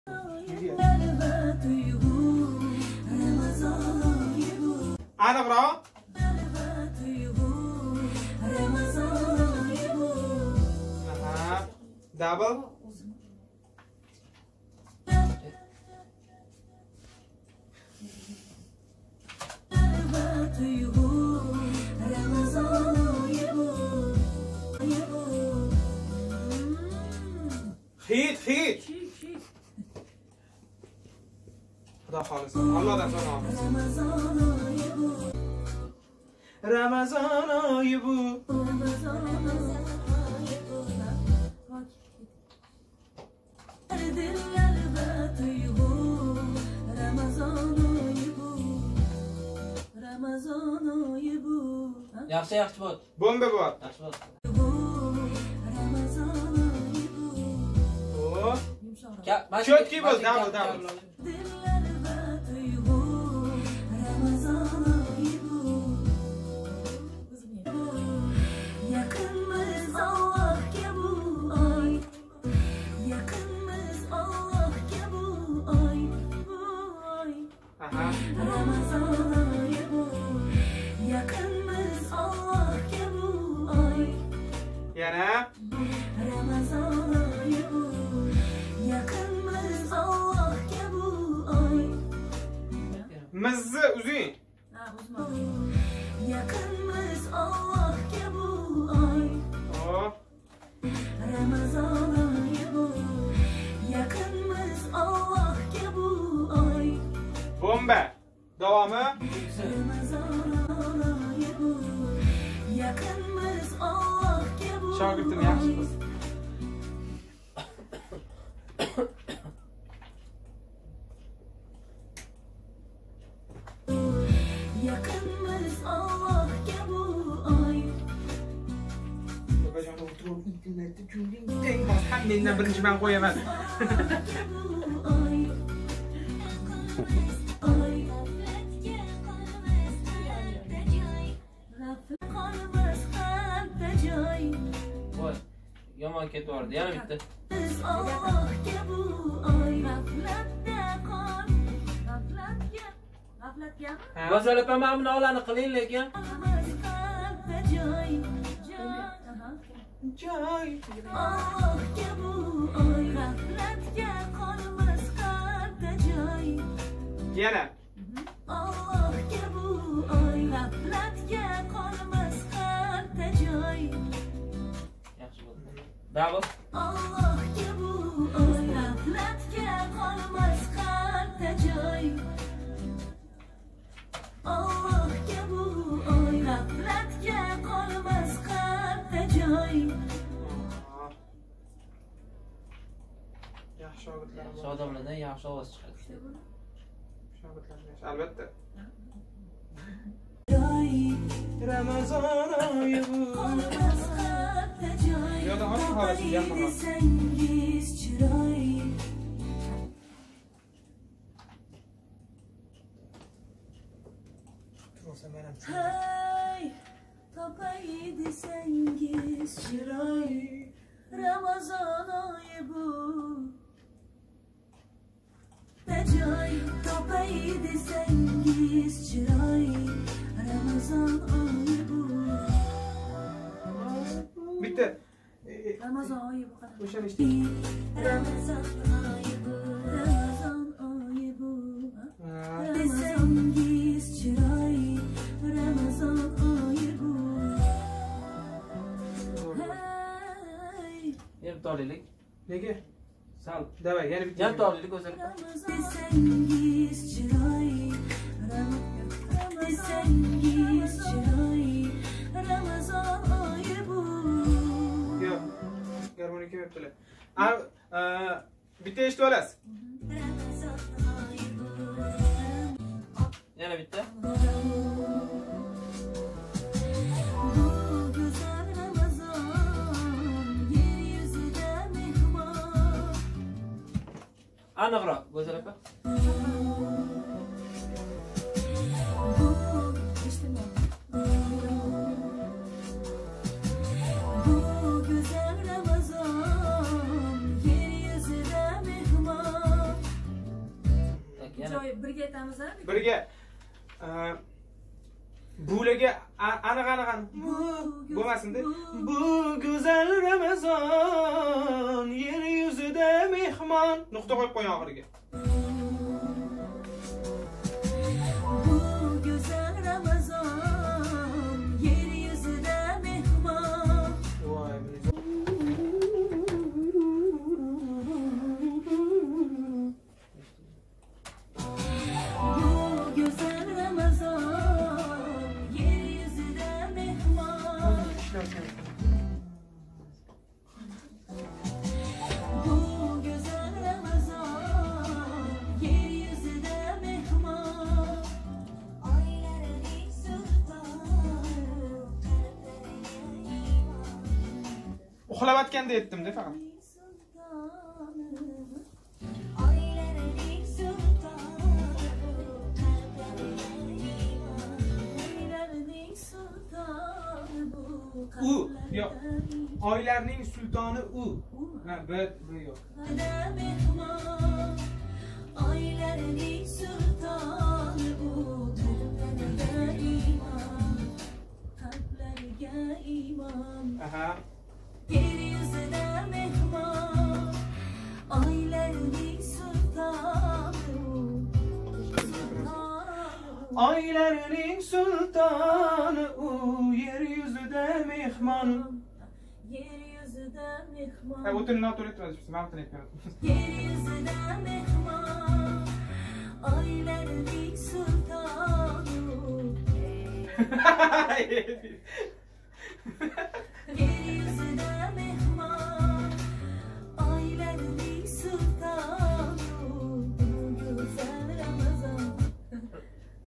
Aniqroq. Aha. Double. Hit. Xudo xolisa. Allohdan so'raymiz. Ramazon oyi bu. Yaxshi bo'l. Bomba bor. Yaxshi bo'l. O. Chotki bo'l, double. Aha. Yana. Mizzi uzing. Yaqinmiz Allohga bu oy. Ramazon oyi bu. Yaqinmiz Allohga bu oy. Bomba. Davomi. Ramazon oyi bu. Yaqinmiz Allohga bu. Shogirdim yaxshi bo'lsin. Yaqinmiz Allohga bu oy. Babajon o'tirib internetda juling teng bos. Hammendan birinchi men qo'yaman. Voy, yomon ketib yana bitta. Allohga bu oy. G'aflatda qol. G'aflatga. Go'zalap ham buni olani qiling lekin. Joy. Allohga bu oy. G'aflatga qolmas qalbda joy. Yana. Allohga bu oy. G'aflatga qolmas qalbda joy. Yaxshi bo'ldi. Double. Allohga bu oy. G'aflatga qolmas qalbda joy. Allohga bu oy. G'aflatga qolmas qalbda joy. Yaxshi shogirdlar. Yaxshi odamlardan yaxshi ovoz chiqadi. Shogirdlar yaxshi, albatta. Joy. Ramazon oyi bu. Qolmas qalbda joy. Yo'da ham havasi yaqin. Desangiz chiroy. Hay, topay desangiz chiroy. Ramazon oyi bu. Joy, topay desangiz chiroy. Ramazon oyi bu. Bitta. Ramazon oyi bu qanaqa? O'shani ishda. Ramazon oyi bu. Ramazon oyi bu. Desangiz chiroy. Ramazon oyi bu. Yana to'lilik. Nega? Sal. Davay, yana bitta. Yana to'lilik go'zalap. Desangiz chiroy. Desangiz chiroy. Ramazon oyi bu. Yo'q. Garmonik kelibdilar. Bitta eshitib olasiz. Ramazon oyi bu. Yana bitta. Bu güzel Ramazon yer yüzüde mehman. Aniqroq go'zalap. Bu güzel Ramazon yer yüzüde mehman. birga aytamiz-a? Birga. Bularga aniq bo'lmasin-da. Bu go'zal Ramazon, yer yuzida mehmon. Nuqta qo'yib qo'ying oxiriga. Bu go'zal Ramazon, yer yuzida mehmon. Voy, Bu go'zal Ramazon, yer yuzida mehmon. Bu go'zal Ramazon, yer yuzida mehmon. Oylarning sultoni, uxlayotganda aytdim-da faqat. oylarning sultoni, oylarning sultoni bu U, yo'q. Oylarning sultoni u. Ha, bir yo'q. mehmon. Oylarning sultoni bu qalblarga iymon, qalblarga iymon. Aha. Yer yuzida mehmon. Oylarning sultoni bu. Oylarning sultoni u, yer yuzida mehmon. Yer yuzida mehmon. Ha, o'tinni noto'g'ri aytibsiz, men o'tin aytmayman. Yer yuzida mehmon. Oylarning sultoni.